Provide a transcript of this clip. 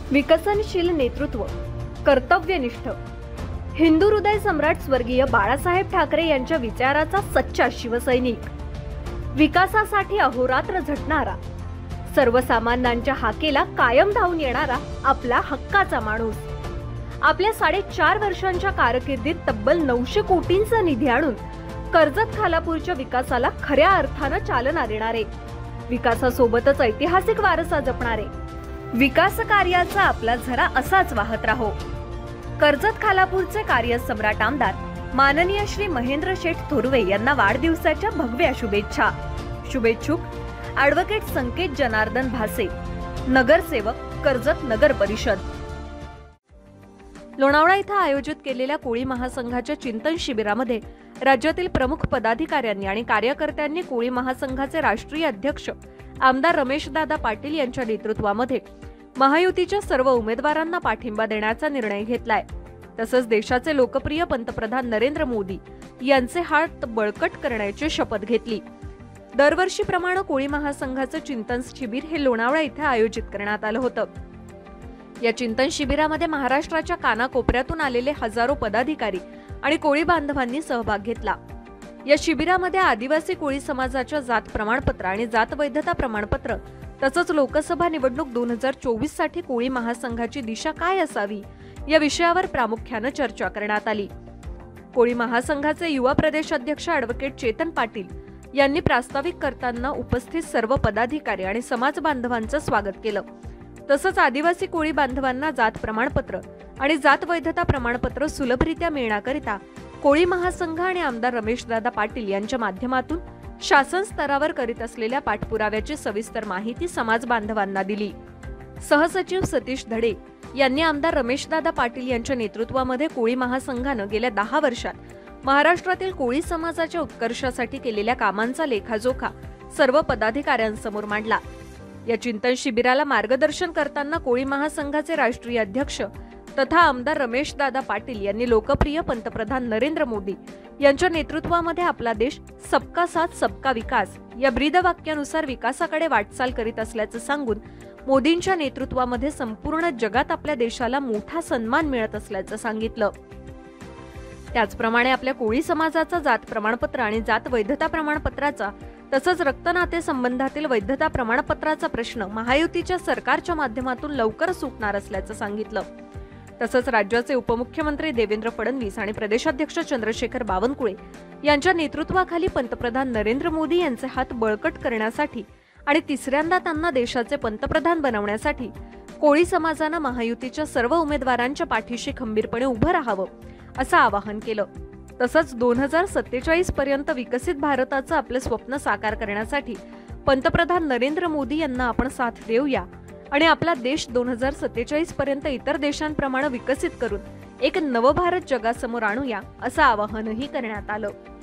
विकसनशील नेतृत्व, कर्तव्यनिष्ठ, हिंदू हृदय सम्राट स्वर्गीय बाळासाहेब ठाकरे यांच्या विचाराचा सच्चा शिवसैनिक, विकासासाठी अहोरात्र झटणारा, सर्वसामान्यांच्या हाकेला कायम धावून येणारा आपला हक्काचा माणूस, आपल्या 4.5 वर्षांच्या कारकिर्दीत तब्बल 900 कोटींचा निधी आणून कर्जत खालापूरच्या विकासाला खऱ्या अर्थानं चालना देणारे, विकासासोबतच ऐतिहासिक वारसा जपणारे, विकास कार्याचा आपला झरा असाच वाहत राहो. कर्जत खालापूरचे कार्य सम्राट आमदार माननीय श्री महेंद्र शेठ थोरवे यांना वाढदिवसाच्या भगव्या शुभेच्छा. शुभेच्छुक ॲडव्होकेट संकेत जनार्दन भासे, नगरसेवक कर्जत नगर परिषद. लोणावळा इथं आयोजित केलेल्या कोळी महासंघाच्या चिंतन शिबिरामध्ये राज्यातील प्रमुख पदाधिकाऱ्यांनी आणि कार्यकर्त्यांनी कोळी महासंघाचे राष्ट्रीय अध्यक्ष आमदार रमेशदादा पाटील यांच्या नेतृत्वामध्ये महायुतीच्या सर्व उमेदवारांना पाठिंबा देण्याचा निर्णय घेतलाय. तसंच देशाचे लोकप्रिय पंतप्रधान नरेंद्र मोदी यांचे हात बळकट करण्याची शपथ घेतली. दरवर्षीप्रमाणे कोळी महासंघाचं चिंतन शिबिर हे लोणावळा इथे आयोजित करण्यात आलं होतं. या चिंतन शिबिरामध्ये महाराष्ट्राच्या कानाकोपऱ्यातून आलेले हजारो पदाधिकारी आणि कोळी बांधवांनी सहभाग घेतला. या शिबिरामध्ये आदिवासी कोळी समाजाच्या जात प्रमाणपत्र आणि जात वैधता प्रमाणपत्र तसंच लोकसभा निवडणूक 2024 साठी कोळी महासंघाची दिशा काय असावी या विषयावर प्रामुख्याने चर्चा करण्यात आली. कोळी महासंघाचे युवा प्रदेश अध्यक्ष ॲडव्होकेट चेतन पाटील यांनी प्रास्ताविक करताना उपस्थित सर्व पदाधिकारी आणि समाज बांधवांचं स्वागत केलं. तसंच आदिवासी कोळी बांधवांना जात प्रमाणपत्र आणि जात वैधता प्रमाणपत्र सुलभरित्या मिळण्याकरिता कोळी महासंघ आणि आमदार रमेशदादा पाटील यांच्या माध्यमातून शासन स्तरावर करीत असलेल्या पाठपुराव्याची सविस्तर माहिती समाज बांधवांना दिली. सहसचिव सतीश धडे यांनी आमदार रमेशदादा पाटील यांच्या नेतृत्वामध्ये कोळी महासंघानं गेल्या 10 वर्षात महाराष्ट्रातील कोळी समाजाच्या उत्कर्षासाठी केलेल्या कामांचा लेखाजोखा सर्व पदाधिकाऱ्यांसमोर मांडला. या चिंतन शिबिराला मार्गदर्शन करताना कोळी महासंघाचे राष्ट्रीय अध्यक्ष तथा आमदार रमेशदादा पाटील यांनी लोकप्रिय पंतप्रधान नरेंद्र मोदी यांच्या नेतृत्वामध्ये आपला देश सबका साथ सबका विकास या ब्रीदवाक्यानुसार विकासाकडे वाटचाल करीत असल्याचं सांगून मोदींच्या नेतृत्वामध्ये संपूर्ण जगात आपल्या देशाला मोठा सन्मान मिळत असल्याचं सांगितलं. त्याचप्रमाणे आपल्या कोळी समाजाचा जात प्रमाणपत्र आणि जात वैधता प्रमाणपत्राचा तसंच रक्तनाते संबंधातील वैधता प्रमाणपत्राचा प्रश्न महायुतीच्या सरकारच्या माध्यमातून लवकर सुटणार असल्याचं सांगितलं. तसंच राज्याचे उपमुख्यमंत्री देवेंद्र फडणवीस आणि प्रदेशाध्यक्ष चंद्रशेखर बावनकुळे यांच्या नेतृत्वाखाली पंतप्रधान नरेंद्र मोदी यांचे हात बळकट करण्यासाठी आणि तिसऱ्यांदा त्यांना देशाचे पंतप्रधान बनवण्यासाठी कोळी समाजानं महायुतीच्या सर्व उमेदवारांच्या पाठीशी खंबीरपणे उभं राहावं असं आवाहन केलं. तसंच 2047 पर्यंत विकसित भारताचं आपलं स्वप्न साकार करण्यासाठी पंतप्रधान नरेंद्र मोदी यांना आपण साथ देऊया आणि आपला देश 2047 पर्यंत इतर देशांप्रमाणे विकसित करून एक नवभारत जगासमोर आणूया असं आवाहनही करण्यात आलं.